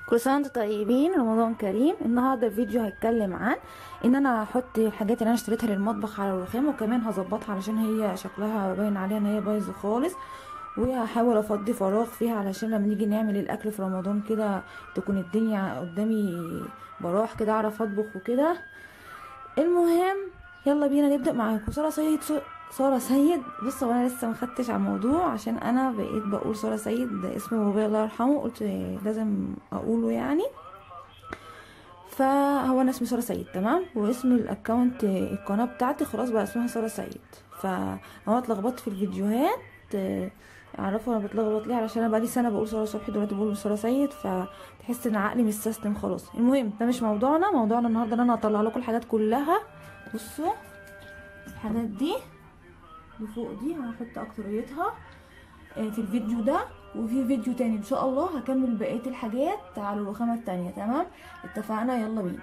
كل سنه وانتم طيبين، رمضان كريم. النهارده الفيديو هيتكلم عن ان انا هحط الحاجات اللي انا اشتريتها للمطبخ على الرخام، وكمان هظبطها علشان هي شكلها باين عليها ان هي بايظه خالص، وهحاول افضي فراغ فيها علشان لما نيجي نعمل الاكل في رمضان كده تكون الدنيا قدامي براح كده اعرف اطبخ وكده. المهم يلا بينا نبدا معاكم. سارة سيد. بصوا انا لسه ما خدتش على الموضوع عشان انا بقيت بقول سارة سيد، ده اسم بابايا الله يرحمه، قلت لازم اقوله يعني. فهو انا اسمي سارة سيد تمام، واسم الاكونت القناه بتاعتي خلاص بقى اسمها سارة سيد. فانا اتلخبطت في الفيديوهات، اعرفوا انا بتلخبط ليه علشان انا بقالي سنه بقول سارة صبحي دلوقتي بقول سارة سيد، فتحس ان عقلي مش سيستم خلاص. المهم ده مش موضوعنا النهارده ان انا هطلع لكم الحاجات كلها. بصوا الحاجات دي اللي فوق دي هحط اكتريتها في الفيديو ده، وفي فيديو تاني ان شاء الله هكمل بقيه الحاجات على الرخامه التانية. تمام اتفقنا، يلا بينا.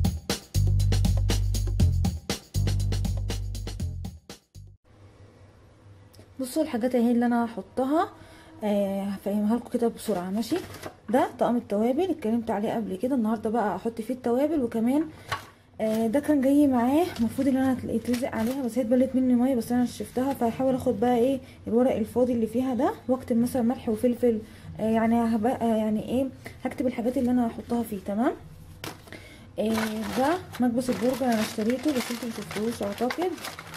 بصوا الحاجات اهي اللي انا هحطها، هفهمها لكم كده بسرعه ماشي. ده طقم التوابل اتكلمت عليه قبل كده، النهارده بقى احط فيه التوابل، وكمان ده كان جاي معاه المفروض ان انا يتلزق عليها، بس هي اتبلت مني ميه، بس انا شفتها فهحاول اخد بقى ايه الورق الفاضي اللي فيها ده، واكتب مثلا ملح وفلفل، يعني هبقى يعني ايه هكتب الحاجات اللي انا هحطها فيه. تمام. ده مكبس البرجر انا اشتريته بس انتوا مشفتوش اعتقد،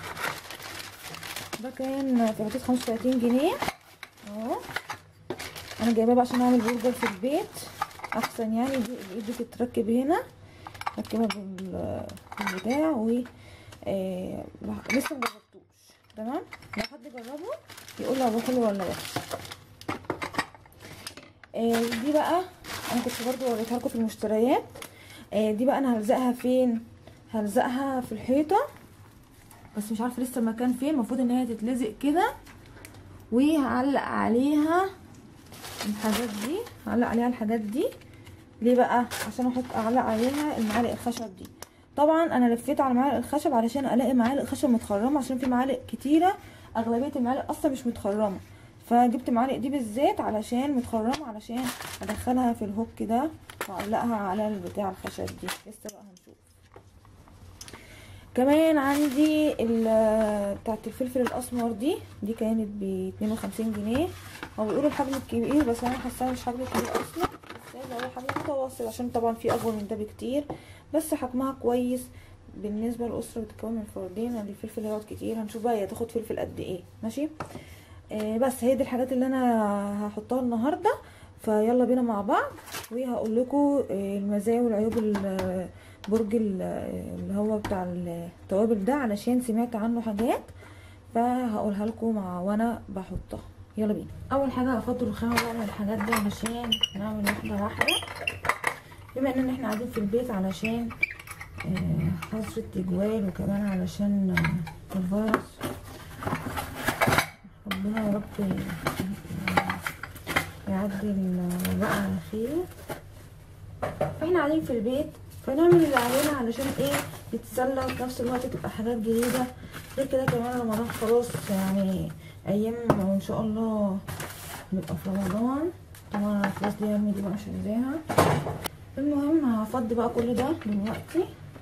ده كان في حدود 35 جنيه اهو. انا جايباه بقى عشان اعمل برجر في البيت احسن، يعني دي بتتركب هنا، ركبها بالبتاع و لسه مجربتوش. تمام، لو حد جربه يقول لي هو حلو ولا وحش. دي بقى انا كنت برضو وريتها لكم في المشتريات. دي بقى انا هلزقها فين؟ هلزقها في الحيطه، بس مش عارفه لسه المكان فين. المفروض ان هي تتلزق كده، وهعلق عليها الحاجات دي، هعلق عليها الحاجات دي. ليه بقى؟ عشان اعلق عليها المعالق الخشب دي. طبعا انا لفيت على معالق الخشب علشان الاقي معالق خشب متخرمه، عشان في معالق كتيره اغلبيه المعالق اصلا مش متخرمه، فجبت معالق دي بالذات علشان متخرمه، علشان ادخلها في الهوك ده واعلقها على البتاع الخشب دي. لسه بقى هنشوف. كمان عندي بتاعه الفلفل الاسمر دي كانت ب 52 جنيه. هو بيقولوا الحجم الكبير بس انا حاساها مش حجم كبير اصلا، هو حجم متوسط، عشان طبعا في اكبر من ده بكتير، بس حجمها كويس بالنسبه للاسره بتتكون من فردين. الفلفل هيقعد كتير، هنشوف بقى هي تاخد فلفل قد ايه ماشي. بس هي دي الحاجات اللي انا هحطها النهارده، فيلا بينا مع بعض وهقول لكم المزايا والعيوب البرج اللي هو بتاع التوابل ده، علشان سمعت عنه حاجات فهقولها لكم وانا بحطها. يلا بينا. اول حاجه هفضي الرخامه بقى من الحاجات دي علشان نعمل واحده واحده، بما ان احنا قاعدين في البيت علشان حظر التجوال، وكمان علشان الفيروس. ربنا يا رب يعدل بقى على خير. فاحنا قاعدين في البيت فنعمل اللي علينا علشان ايه نتسلى، وفي نفس الوقت تبقى حاجات جديده. غير كده كمان رمضان خلاص، يعني ايام وان شاء الله نبقى في رمضان. طبعا الفلوس دي يا دي بقى مش عايزاها. المهم هفضي بقى كل ده دلوقتي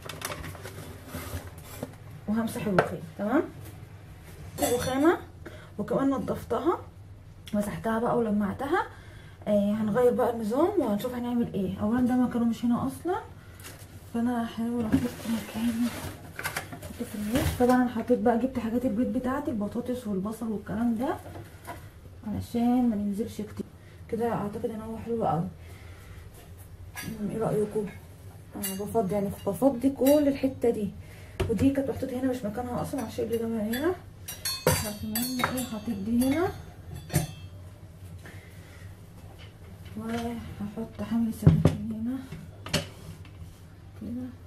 وهمسح الرخامه. تمام، الرخامه وكمان نضفتها مسحتها بقى ولمعتها. هنغير بقى النظام وهنشوف هنعمل ايه. اولا ده مكانه مش هنا اصلا، فانا هحاول احط مكانه في الوش. طبعا انا حطيت بقى جبت حاجات البيت بتاعتي، البطاطس والبصل والكلام ده، علشان ما ننزلش كتير كده. اعتقد ان هو حلو قوي. ايه رايكم؟ بفضي كل الحته دي، ودي كانت محطوطه هنا مش مكانها اصلا عشان اللي جابها هنا. بس المهم ايه حطيت دي هنا، وهحط حامل السكاكين هنا كده.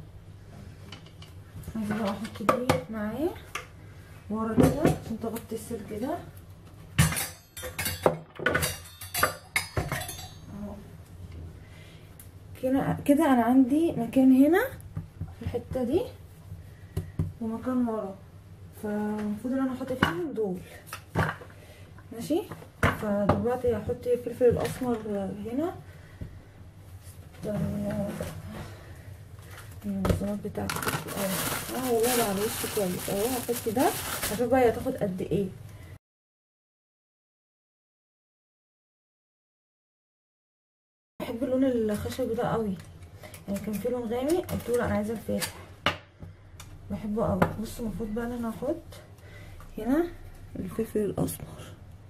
عايزه بقى احط دي معاه ورا كده عشان تغطي السلك ده اهو كده. انا عندي مكان هنا في الحته دي ومكان ورا، فالمفروض ان انا احط فيهم دول ماشي. فدلوقتي هحط الفلفل الاسمر هنا المنظمات بتاعتي في الاول. والله بقى على وش كويس اهو. هحط ده هشوف بقى هي هتاخد قد ايه. بحب اللون الخشبي ده قوي، يعني كان في لون غامق قلت له انا عايزه الفاتح، بحبه قوي. بصوا المفروض بقى ان انا هحط هنا الفلفل الاسمر.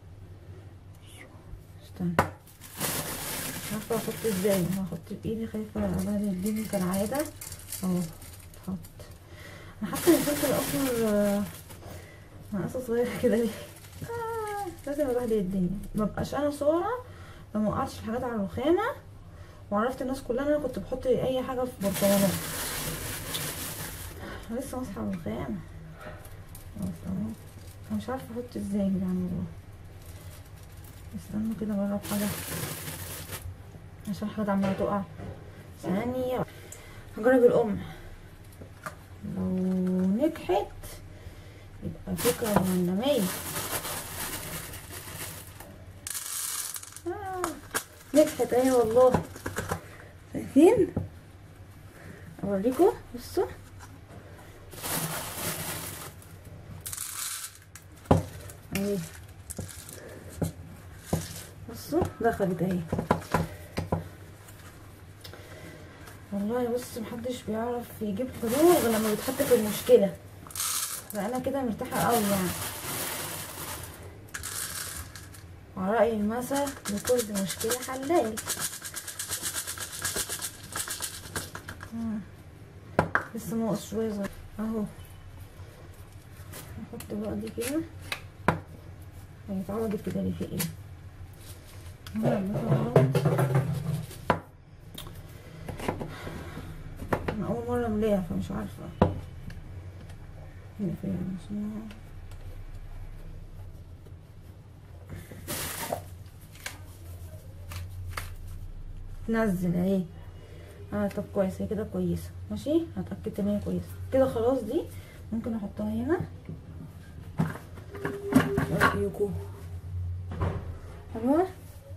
استنى مش عارفه احط ازاي، انا هحط بايدي خايفه على يديني كالعاده اهو. حط انا حاطه الفلفل الاسمر مقاسه صغيره كده ليه؟ لازم ابهدل الدنيا، مبقاش انا صورة لو موقعتش الحاجات على الرخامه وعرفت الناس كلها ان انا كنت بحط اي حاجه في برطمانات. لسه ماسحه الرخامه انا مش عارفه احط ازاي يعني والله. استنوا كده اجرب حاجه عشان حاجه عماله تقع. ثانيه هجرب الام، لو نجحت يبقى فكره مهنميه. نجحت اهي والله. شايفين؟ اوريكم بصوا اهي، بصوا دخلت اهي والله. بص محدش بيعرف يجيب حلول غير لما بيتحط في المشكله، فانا كده مرتاحه قوي يعني. على رأي المثل لكل مشكله حلال. لسه ناقص شويه صغير اهو. نحط بقى دي كده، هي اتعوجت كده ليه؟ في ايه؟ انا اول مره املاها فمش عارفه هنا فين. نزل اهي. طب كويس، هي كده كويسه ماشي. هتاكد ان هي كويسه كده خلاص. دي ممكن احطها هنا. رايكم حلوه؟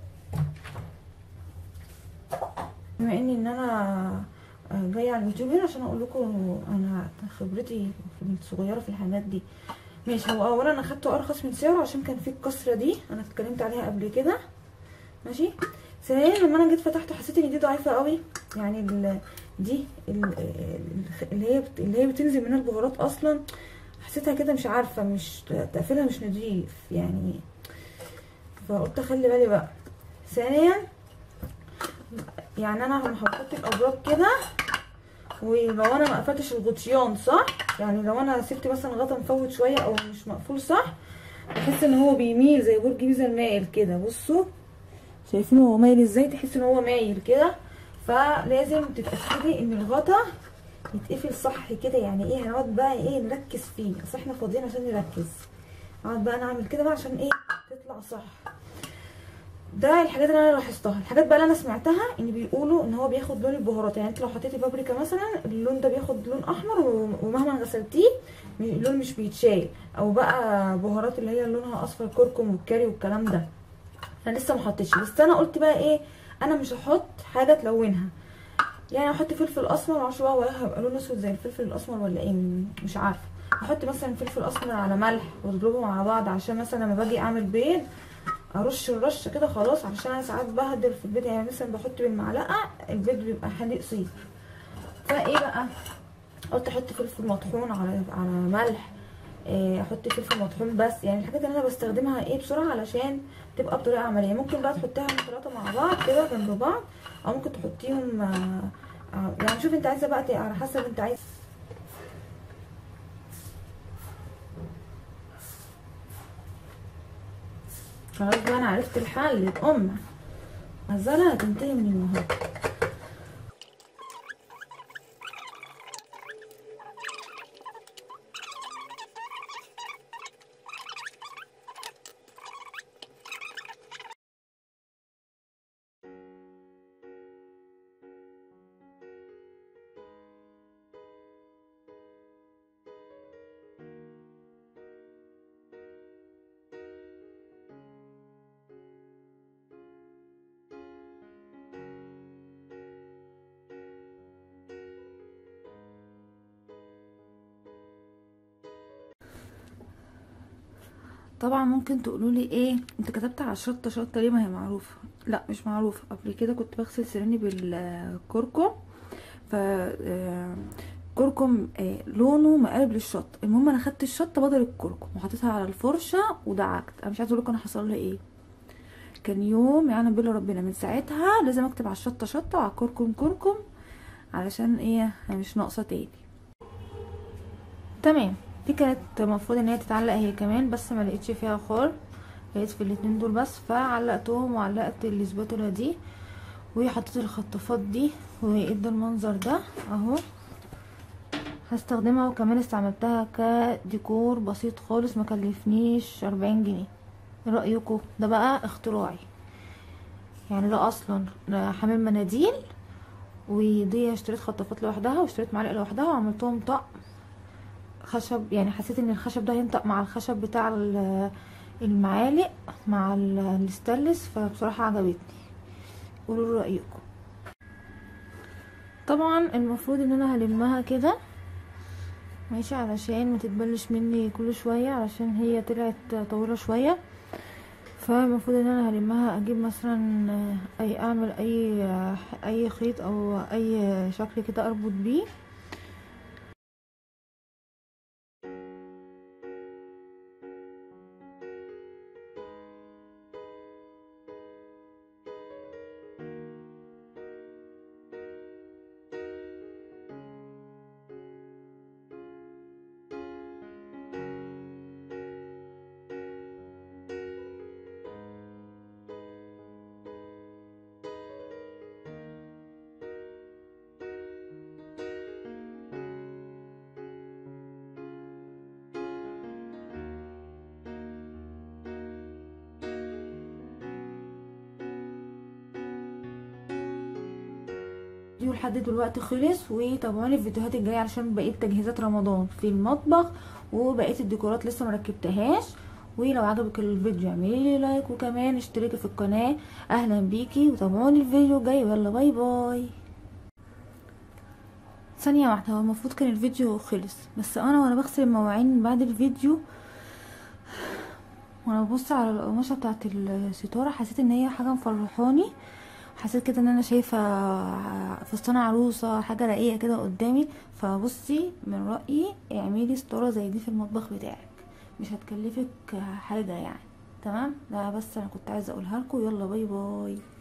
بما ان انا جايه على اليوتيوب هنا عشان اقول لكم انا خبرتي الصغيره في الحاجات دي. ماشي، هو اولا انا اخدته ارخص من سعره عشان كان فيه الكسره دي انا اتكلمت عليها قبل كده ماشي. ثانيا لما انا جيت فتحته حسيت ان دي ضعيفه قوي، يعني دي اللي هي بتنزل منها البهارات اصلا، حسيتها كده مش عارفه، مش تقفيلها مش نضيف يعني، فقلت اخلي بالي بقى. ثانيا يعني انا لما حطيت الابراج كده ولو انا ما قفلتش الغطيان صح، يعني لو انا سبت مثلا غطا مفوت شويه او مش مقفول صح، بحس ان هو بيميل زي برج بيزا المايل كده. بصوا شايفينه هو مايل ازاي؟ تحس ان هو مايل كده. فلازم تتاكدي ان الغطا يتقفل صح كده. يعني ايه؟ هنقعد بقى ايه نركز فيه، اصل احنا فاضيين عشان نركز. هقعد بقى نعمل كده بقى عشان ايه تطلع صح. ده الحاجات اللي انا لاحظتها. الحاجات بقى اللي انا سمعتها ان بيقولوا ان هو بياخد لون البهارات، يعني انت لو حطيتي بابريكا مثلا اللون ده بياخد لون احمر ومهما غسلتيه اللون مش بيتشال. او بقى بهارات اللي هي لونها اصفر، كركم والكاري والكلام ده. انا لسه ما حطيتش، بس انا قلت بقى ايه، انا مش هحط حاجه تلونها. يعني احط فلفل اسمر، معرفش بقى هو هيبقى لون اسود زي الفلفل الاسمر ولا ايه، مش عارفه. احط مثلا فلفل اسمر على ملح واضربهم مع بعض عشان مثلا لما باجي اعمل بيض ارش الرش كده خلاص. علشان انا ساعات بهدر في البيض، يعني مثلا بحط بالمعلقه البيض بيبقى حادق صيف. فايه بقى قلت احط فلفل مطحون على ملح، احط فلفل مطحون بس. يعني الحاجات اللي انا بستخدمها ايه بسرعه علشان تبقى بطريقه عمليه. ممكن بقى تحطيها الثلاثه مع بعض كده جنب بعض، او ممكن تحطيهم يعني شوف انت عايزه بقى على حسب انت عايز. خلاص بقى انا عرفت الحل. الام غزاله هتنتهي من النهارده. طبعا ممكن تقولوا لي ايه انت كتبت على الشطه شطه ليه؟ ما هي معروفه. لا مش معروفه. قبل كده كنت بغسل سناني بالكركم، ف كركم لونه مقلب للشطه. المهم انا خدت الشطه بدل الكركم وحطيتها على الفرشه ودعكت. انا مش عايزه اقول لكم انا حصل لي ايه. كان يوم يعني بالله ربنا، من ساعتها لازم اكتب على الشطه شطه وعلى الكركم كركم، علشان ايه أنا مش ناقصه تاني. تمام. دي كانت المفروض ان هي تتعلق هي كمان، بس ما لقيتش فيها خار، لقيت في الاتنين دول بس، فعلقتهم وعلقت الاسباتولا دي وحطيت الخطافات دي وادى المنظر ده اهو. هستخدمها وكمان استعملتها كديكور بسيط خالص، ما كلفنيش 40 جنيه. ايه رايكم؟ ده بقى اختراعي يعني. ده اصلا حمام مناديل، ودي اشتريت خطافات لوحدها واشتريت معلقه لوحدها وعملتهم طقم خشب. يعني حسيت ان الخشب ده هينطق مع الخشب بتاع المعالق مع الستانلس، فبصراحه عجبتني. قولوا رايكم. طبعا المفروض ان انا هلمها كده ماشي، علشان ما تتبلش مني كل شويه، علشان هي طلعت طويله شويه. فالمفروض ان انا هلمها، اجيب مثلا اي اعمل اي خيط او اي شكل كده اربط بيه. فيديو لحد دلوقتي خلص، وتابعوني الفيديوهات الجايه علشان بقيه تجهيزات رمضان في المطبخ، وبقيه الديكورات لسه مركبتهاش. ولو عجبك الفيديو اعملي لي لايك، وكمان اشتركي في القناه. اهلا بيكي، وتابعوني الفيديو الجاي، يلا باي باي. ثانيه واحده، هو المفروض كان الفيديو خلص، بس انا وانا بغسل المواعين بعد الفيديو وانا ببص على القماشه بتاعت الستاره، حسيت ان هي حاجه مفرحاني. حسيت كده ان انا شايفه فستان عروسه، حاجه رقيقه كده قدامي. فبصي من رايي اعملي ستاره زي دي في المطبخ بتاعك، مش هتكلفك حاجه يعني. تمام، ده بس انا كنت عايزه اقولها لكم. يلا باي باي.